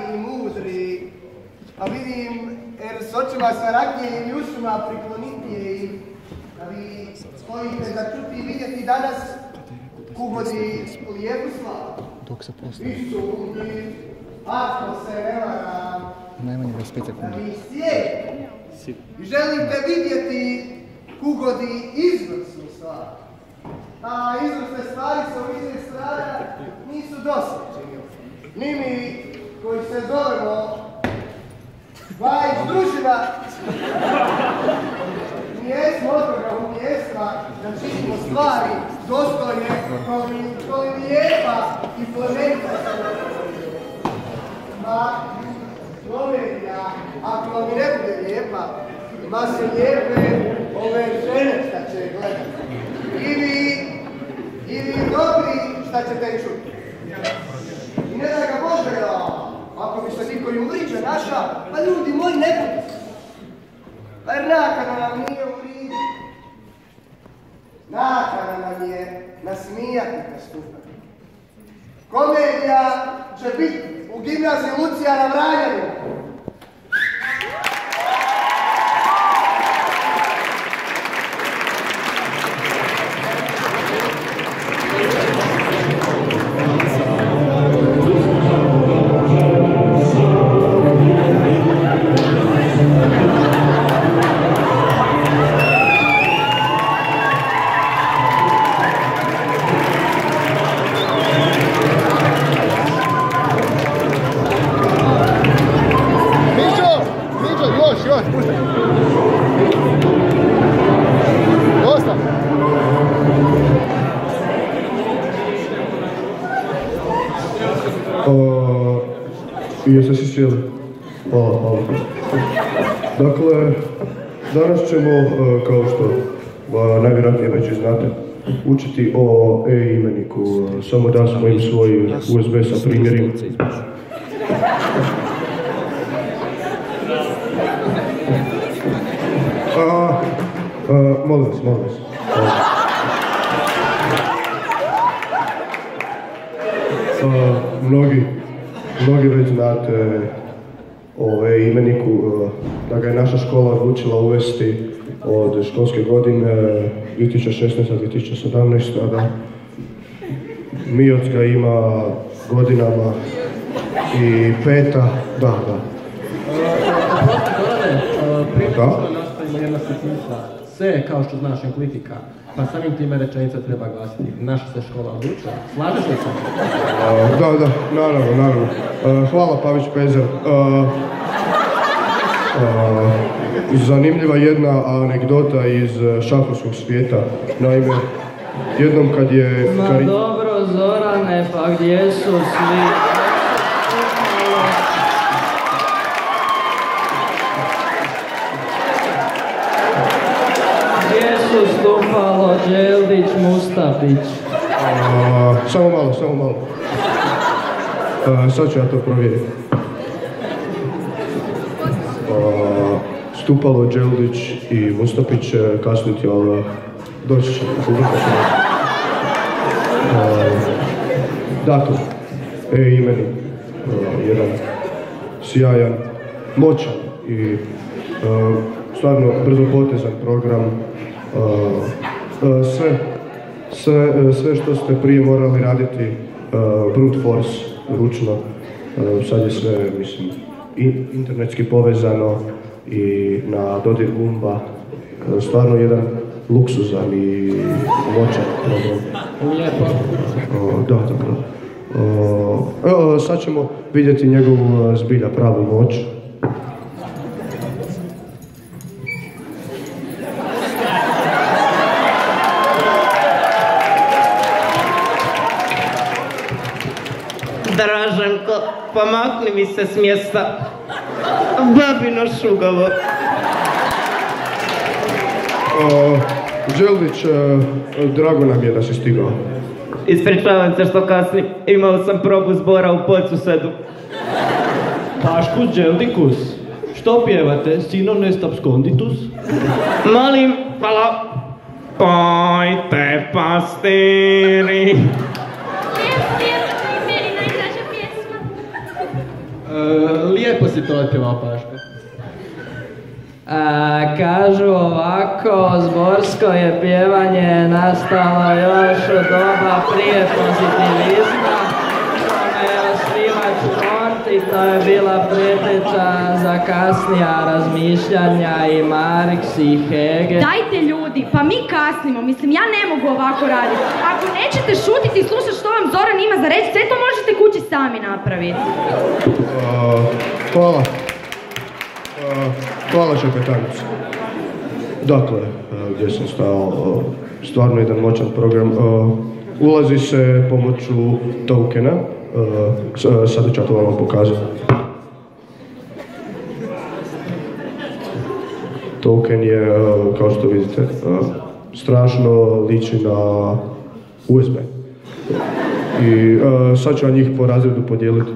i mudri, a vidim, jer s očima sa rakije i ušima priklonitije i da vi stojite za čuti i vidjeti danas ugodi lijepu slavu. Vi su ljudi, ako se ne varam, da vi sjeti i želite vidjeti ugodi izvrsnu slavu. A izvrsne stvari sa ovih strana nisu dosađeni. Ni mi koji se zovemo Vajić družina, mi jesmo od toga umjestva da činimo stvari dostojne kao i lijepa i plemenita se. Ma, komedija, ako mi ne bude lijepa, ma se lijepe ove žene šta će gledati. I vi dobri šta ćete čuti. I ne da ga Bože, ako bi se niko i uvriđa naša, pa ljudi moji ne budu se. Jer nakana nam nije uvriđa. Nakana nam je nasmijati prestupati. Komedija će biti u gimnaziji Lucijana Vranjanu. Jeste si sjeli? Hvala. Dakle, danas ćemo, kao što najvjerojatnije već znate, učiti o e-imeniku. Samo da smo im svoj USB sa primjerima. Molim vas. Mnogi već znate o e-imeniku, da ga je naša škola odlučila uvesti od školske godine 2016-2017, da Mioc ga ima godinama i peta, da. Prije što nastavimo jedna sitnica, sve kao što znaš enklitika, pa samim time rečenica treba glasiti, naša se škola odlučila. Slažeš li se? Da, naravno. Hvala Pavić Pezar. Zanimljiva jedna anegdota iz šahovskog svijeta. Naime, jednom kad je... Ma dobro, Zorane, pa gdje su svi? Gdje su Stupalo, Đeldić, Mustapić? Samo malo. Sad ću ja to provjeriti. Stupalo, Đeldić i Mustapić kasniti, ali doći će. Datum, e-imenik, jedan sjajan, moćan i stvarno brzopotezan program. Sve što ste prije morali raditi brute force, ručno, sad je sve, mislim, internetski povezano i na dodir gumba. Stvarno jedan luksuzan i moćan program. Lijepo. Da. Sad ćemo vidjeti njegovu zbilja pravu moć. Draženko, pomakni mi se s mjesta. Babino šugavo. Đeldić, drago nam je da si stigao. Ispričavam se što kasnim. Imao sam probu zbora u Podsusedu. Paškus Đeldikus, što pjevate? Sino nestab skonditus? Molim, hvala. Pojte, pastiri. lijepo si to otpjevao, Paško. Kažu ovako, zborsko je pjevanje nastalo još u doba prije pozitivizma. To je osnivač Conti, to je bila preteča za kasnija razmišljanja i Marx i Hegel. Dajte ljudi, pa mi kasnimo, mislim ja ne mogu ovako raditi. Ako nećete šutiti i slušati što vam Zoran ima za reći, sve to možete kući sami napraviti. Hvala. Hvala Šepetanice. Dakle, gdje sam stao, stvarno jedan moćan program. Ulazi se pomoću tokena, sada ću to vam pokazati. Token je, kao što vidite, strašno liči na USB. I sad ću vam njih po razredu podijeliti.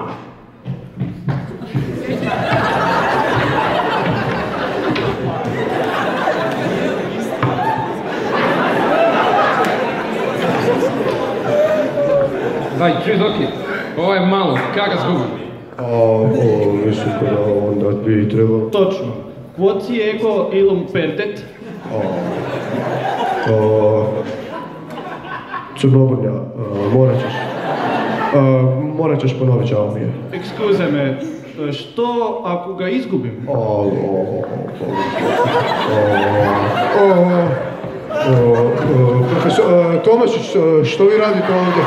Daj, Čudoki, ovo je malo, kada ga zgubim? Mislim da onda bi trebalo... Točno. Quod ego illum perdet? Crnobrnja, morat ćeš ponoviti, žao mi je. Ekskuze me, što ako ga izgubim? Profesor Tomašić, što vi radite ovdje?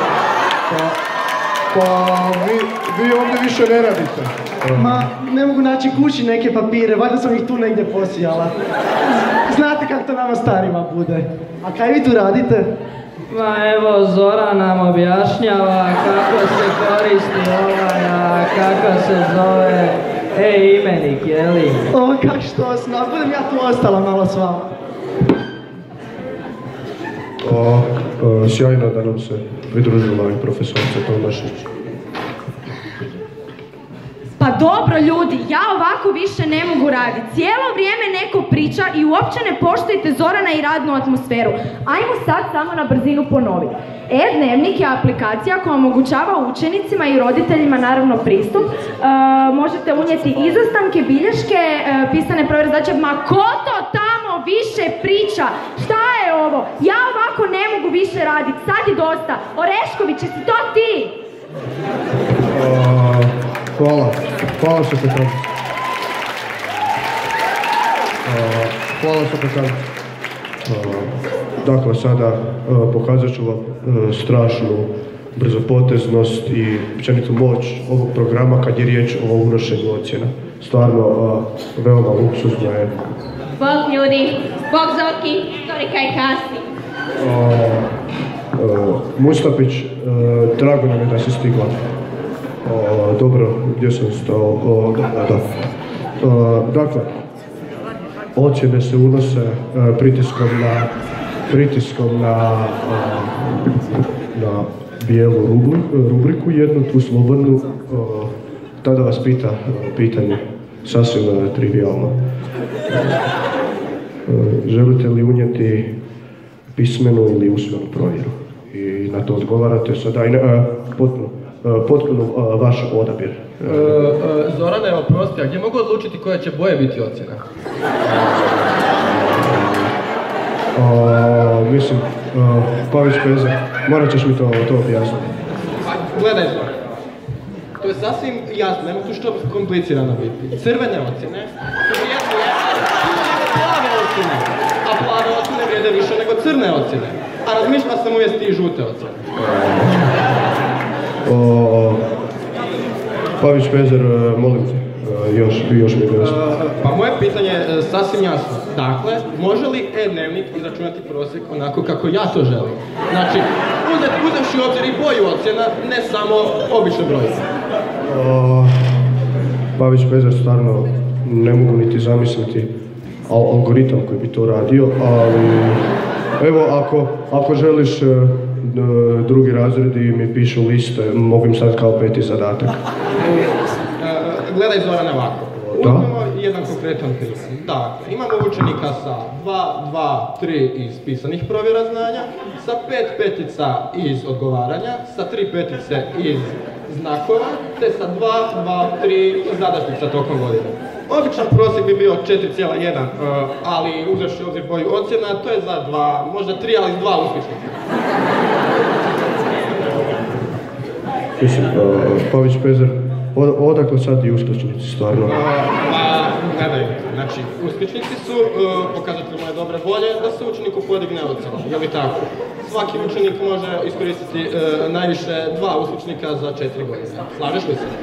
Pa vi ovdje više ne radite. Ma, ne mogu naći kući neke papire, valjda sam ih tu negdje posijala. Znate kako to nama starima bude. A kaj vi tu radite? Ma evo, Zoran nam objašnjava kako se koristi ovaj, a kako se zove imenik, jeli? O, kak što smo, a budem ja tu ostala malo s vama. Sjajno da nam se pridružila i profesorica Tomašić. Pa dobro ljudi, ja ovako više ne mogu raditi. Cijelo vrijeme neko priča i uopće ne poštujete Zorana i radnu atmosferu. Ajmo sad samo na brzinu ponoviti. E-dnevnik je aplikacija koja omogućava učenicima i roditeljima naravno pristup. Možete unijeti izostanke, bilješke, pisane provjere zadaće. Ma ko to tamo više priča? Šta je ovo? Ja ovako ne mogu više raditi. Sad je dosta. Orešković, jesi to ti? Hvala Šepetanice. Hvala Šepetanice. Dakle, sada pokazat ću vam strašnu brzopoteznost i općenitu moć ovog programa kad je riječ o unošenju ocjena. Stvarno, veoma luksuzno je. Bog ljudi, Bog Zoki,tori kaj kasni. Mustapić, drago nam je da si stigla. Dobro, gdje sam stao? Da. Dakle, ocjene se unose pritiskom na bijelu rubriku, jednu tu slobodnu, tada vas pita pitanje, sasvim trivialno. Želite li unijeti pismenu ili usmenu provjeru? I na to odgovarate sada, potpuno vaš odabir. Zorane, oprosti, a gdje mogu odlučiti koje će boje biti ocjena? Mislim, Pavić Peza, morat ćeš mi to objasniti. Gledaj, Zoran, to je sasvim jasno, nema tu što komplicirano biti. Crvene ocjene su vrijedne plave ocjene, a plave ocjene vrijede više nego crne ocjene. A razmišlja sam uvesti i žute ocjene. Pavić Pezer, molim te, još mi gledati. Pa moje pitanje je sasvim jasno. Dakle, može li e-dnevnik izračunati prosjek onako kako ja to želim? Znači, uzevši obzir i boju ocjena, ne samo obične brojke. Pavić Pezer, stvarno ne mogu niti zamisliti algoritam koji bi to radio, ali evo, ako želiš drugi razredi mi pišu liste, mogu im sad kao peti zadatak. Gledaj, Zorane, ovako. Uzmemo jedan konkretan primjer. Dakle, imamo učenika sa 2, 2, 3 iz pisanih provjera znanja, sa 5 petica iz odgovaranja, sa 3 petice iz znakova, te sa 2, 2, 3 zadašnica tokom godine. Običan prosjek bi bio 4,1, ali uzevši u obzir boju ocjena, to je za 2, možda 3, ali 2 uspješnika. Mislim, Pavić Pezar, odakle sad i uskličnici, stvarno? Gledaj, znači, uskličnici su pokazatelj moje dobre volje da se učeniku podigne ocjena, je li tako? Svaki učenik može iskoristiti najviše 2 uskličnika za 4 godine. Slažeš li se?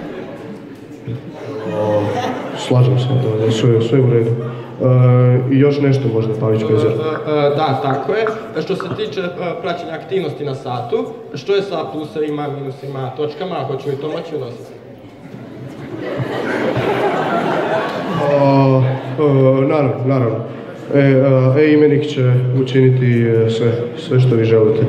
Slažem se, sve u redu. I još nešto možda, Pavić Pezar? Da, tako je. Što se tiče praćenja aktivnosti na satu, što je sa plusevima, minusima, točkama, hoću li to moći unositi? Naravno. E-imenik će učiniti sve što vi želite.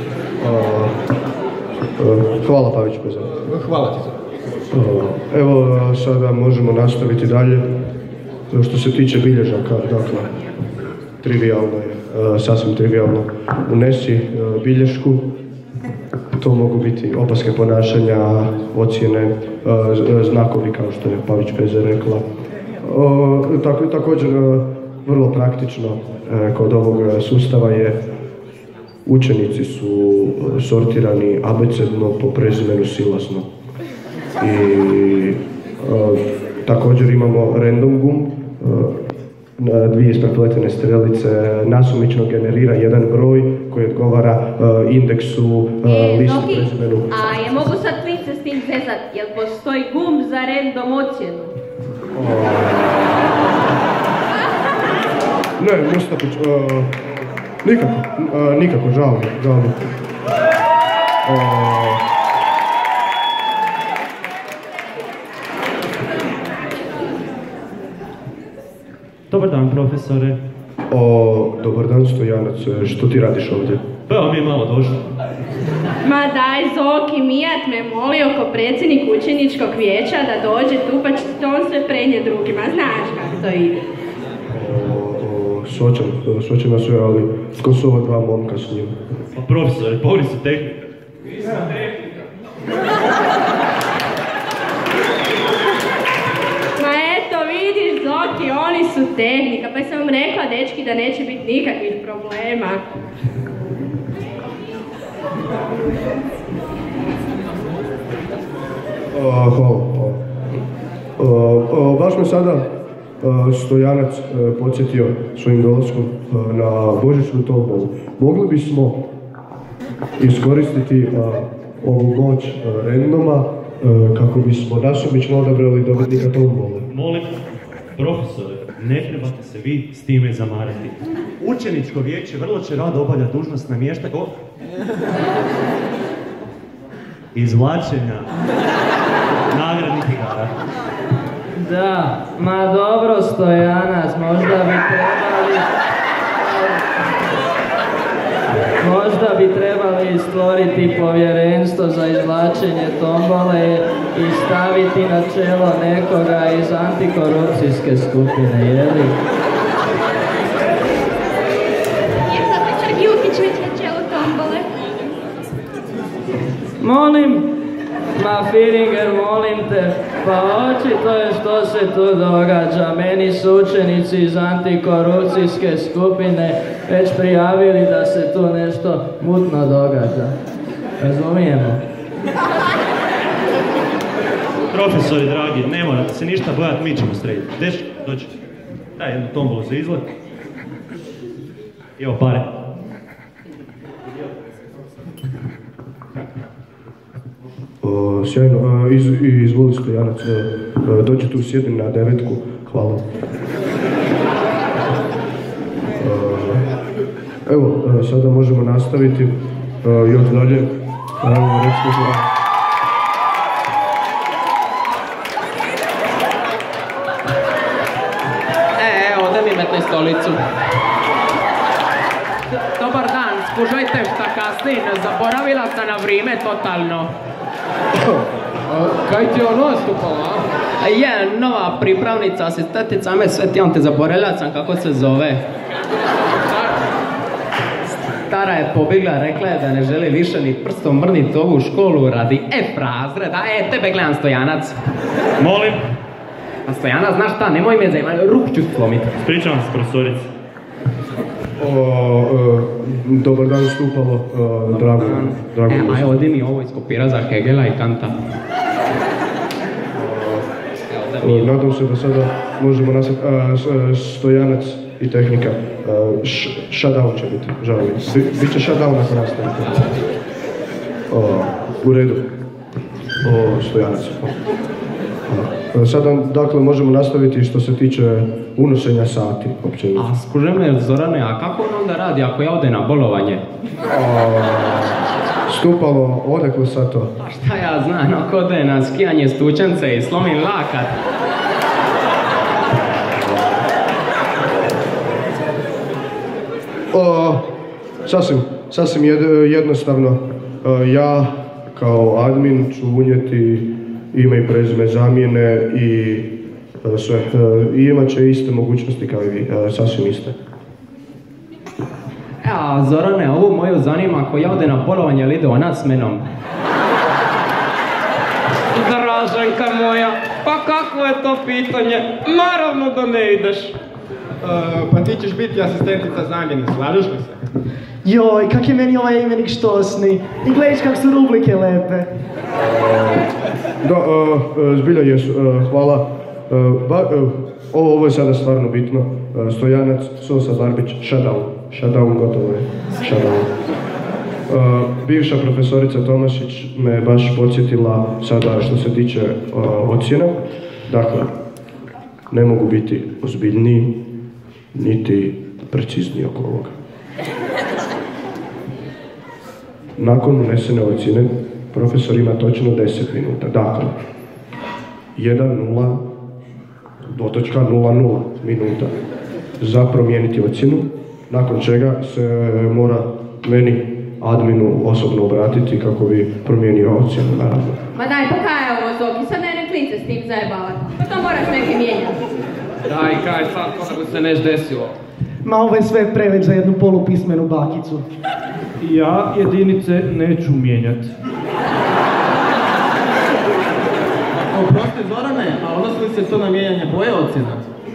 Hvala, Pavić Pezar. Hvala ti za. Evo, sada možemo nastaviti dalje. Što se tiče bilježaka, dakle, trivialno je, sasvim trivialno. Unesi bilješku, to mogu biti opaske ponašanja, ocjene, znakovi kao što je Pavić Pezar rekla. Također, vrlo praktično kod ovog sustava je učenici su sortirani abecedno po prezimenu silazno. I također imamo random gumb, dvije isprepletene strelice nasumično generira jedan broj koji odgovara indeksu listu prezimenu. A je mogu sad klince s tim zezat, jel postoji gumb za random ocjenu? Ne, Mustapić, nikako, žao mi. Dobar dan, profesore. Dobar dan, Stojanac. Što ti radiš ovdje? Pa mi je malo došlo. Ma daj, Zoki, Mijat me molio ko predsjednik učeničkog vijeća da dođe tu, pa će on sve prenije drugima. Znaš kako to ide. Svačam sve, ali tko su ova dva momka s njim? Pa profesore, povri su tehnika. Ma eto, vidiš, Zoki, oni su tehnika, pa sam vam rekla, dečki, da neće biti nikakvih problema. Hvala. Baš me sada Stojanac podsjetio svojim dolaskom na božićnu tombolu. Mogli bismo iskoristiti ovu moć randoma kako bismo nasumično odabrali dobitnika tombole. Molim, profesore, ne trebate se vi s time zamarati. Učeničko vijeće vrlo će rado obavlja dužnost namještaka izvlačenja nagradnih igara. Da, ma dobro, Stojanac, možda bi trebali stvoriti povjerenstvo za izvlačenje tombole i staviti na čelo nekoga iz antikorupcijske skupine, jeli? Jer zato čak Jukić već na čelu tombole. Molim, ma Firinger, molim te, pa očito je što se tu događa. Meni su učenici iz antikorupcijske skupine već prijavili da se tu nešto mutno događa. Razumijemo? Profesori dragi, ne morate se ništa bojati, mi ćemo srediti. Dečki, dođi. Daj jednu tombolu za izlet. Evo pare. Sjajno, izvoli Stojanac, dođi tu, sjedim na 9. Hvala. Evo, sada možemo nastaviti još dalje. Evo, da mi metne stolicu. Dobar dan, spužajte šta kasnim, zaboravila sam na vrijeme totalno. Kaj ti je ono nastupala? Je, nova pripravnica, asistentica, me sve ti on te zaboravila sam kako se zove. stara je pobjegla, rekla je da ne želi više ni prstom mrniti ovu školu radi F razreda. Tebe gledam, Stojanac. Molim? A Stojanac, znaš šta, nemoj me zajmati, ruku ću slomiti. Spričavam se, profesorice. Dobar dan, Stupalo, drago. Aj, odi mi ovo iskopira za Hegela i Kanta. Nadam se da sada možemo nastaviti. Stojanac i tehnika. Shutdown će biti, žao mi. Biće shutdown ako nastavite. U redu. Stojanac. Sada, dakle, možemo nastaviti što se tiče unošenja sati, općenito. A skuže me, Zorane, a kako on onda radi ako ja ode na bolovanje? Stupalo, odakle sad to? A šta ja znam, ako ode na skijanje s tučence i slomim lakat. Sasvim jednostavno. Ja kao admin ću unijeti ime i prezime zamjene i sve. I imat će iste mogućnosti kao i vi, sasvim iste. Ja, Zorane, ovu moju zanima ako ja ode na bolovanje ili ide ona s menom. Draženka moja, pa kako je to pitanje? Naravno da ne ideš. Pa ti ćeš biti asistentica zamjenik, slažeš li se? Joj, kak je meni ovaj imenik štosni. I gledaš kak su rubrike lepe. Da, zbilja jesu, hvala. Ovo je sada stvarno bitno. Stojanac, Sosa, Barbić, shutdown. Shutdown, gotovo je. Shutdown. Bivša profesorica Tomašić me baš podsjetila sada što se tiče ocjena. Dakle, ne mogu biti ozbiljniji, niti precizniji oko ovoga. Nakon unesene ocjene, profesor ima točno 10 minuta. Dakle, 1.0.00 minuta za promijeniti ocjenu, nakon čega se mora meni, adminu, osobno obratiti kako bi promijenio ocjenu, naravno. Ma daj, pa kaj je ovo, Zoki? Sad ne klince s tim zajebavati. Pa to moraš neke mijenjati. Daj, kaj sad, kako se neš desilo? Ma ovo je sve preveć za jednu polupismenu bakicu. Ja jedinice neću mijenjati. Oprosti, Zorane, a odnosi li se to na mijenjanje boje ocjena?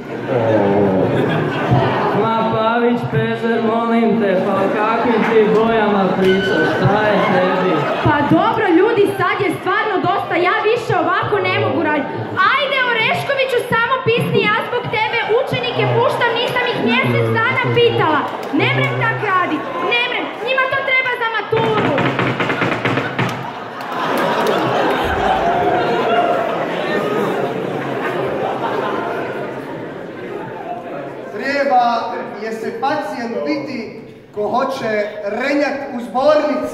Ma Pavić, Pezer, molim te, pa o kakvim ti bojama pričaš, šta je tebi? Pa dobro ljudi, sad je stvarno dosta, ja više ovako ne mogu raditi. Ajde Oreškoviću, samo pisni, ja zbog tebe učenike puštam, nisam ih mjesec dana pitala. Ne mrem tak radit, ne mrem, njima to treba za maturu. Treba je se pacijent biti ko hoće renjat u zbornici.